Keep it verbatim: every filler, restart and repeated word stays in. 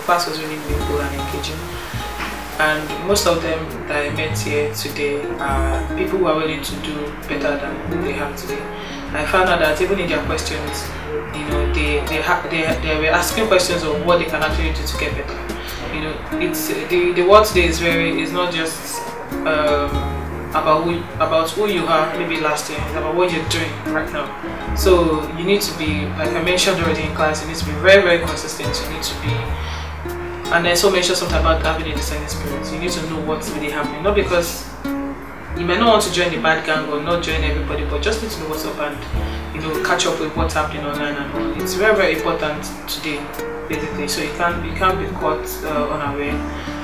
class was really meaningful and engaging. And most of them that I met here today are people who are willing to do better than who they have today. I found out that even in their questions, you know, they they, ha they they were asking questions of what they can actually do to get better. You know, it's the the world today is very is not just um, about who about who you are maybe last year. It's about what you're doing right now. So you need to be, like I mentioned already in class, you need to be very very consistent. You need to be. And then so mentioned something about having a discerning spirit. You need to know what's really happening. Not because you might not want to join the bad gang or not join everybody, but just need to know what's up and, you know, catch up with what's happening online and all. It's very very important today, basically. So you can't you can't be caught uh, unaware.